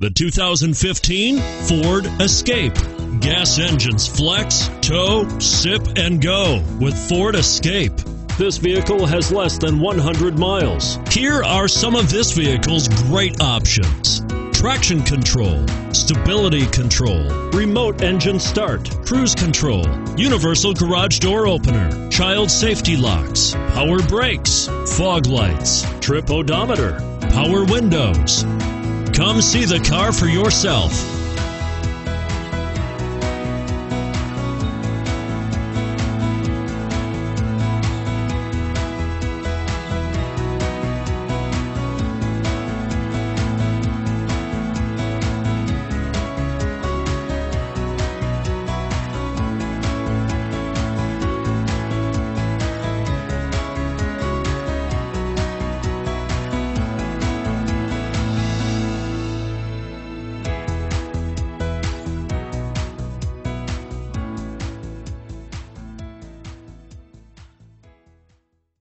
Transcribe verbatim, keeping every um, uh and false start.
The two thousand fifteen Ford Escape. Gas engines flex, tow, sip, and go with Ford Escape. This vehicle has less than one hundred miles. Here are some of this vehicle's great options: traction control, stability control, remote engine start, cruise control, universal garage door opener, child safety locks, power brakes, fog lights, trip odometer, power windows. Come see the car for yourself.